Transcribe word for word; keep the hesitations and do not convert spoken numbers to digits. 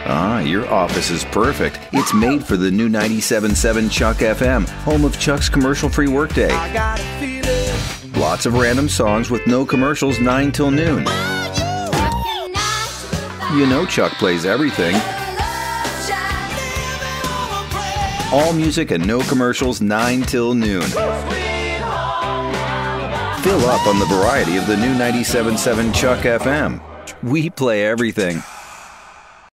Ah, your office is perfect. It's made for the new ninety-seven point seven Chuck F M, home of Chuck's commercial-free Workday. I got a feeling. Lots of random songs with no commercials nine till noon. You know Chuck plays everything. All music and no commercials nine till noon. Fill up on the variety of the new ninety-seven point seven Chuck F M. We play everything.